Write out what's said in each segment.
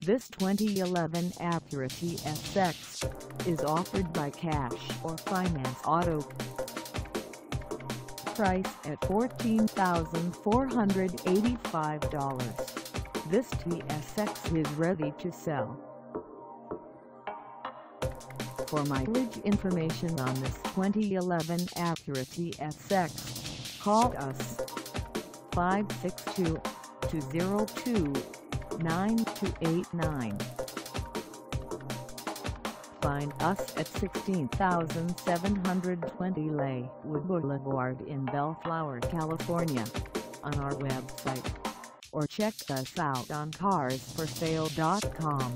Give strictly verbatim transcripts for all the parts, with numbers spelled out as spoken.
This twenty eleven Acura T S X is offered by cash or finance auto. Price at fourteen thousand four hundred eighty-five dollars. This T S X is ready to sell. For mileage information on this twenty eleven Acura T S X, call us five six two, two zero two, nine two eight nine. Find us at sixteen thousand seven hundred twenty Lakewood Boulevard in Bellflower, California, on our website, or check us out on cars for sale dot com.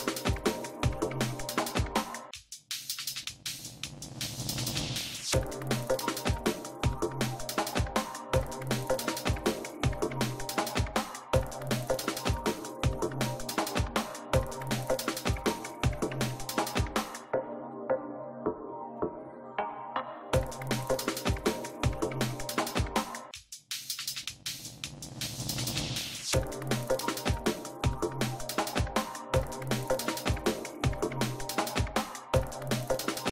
You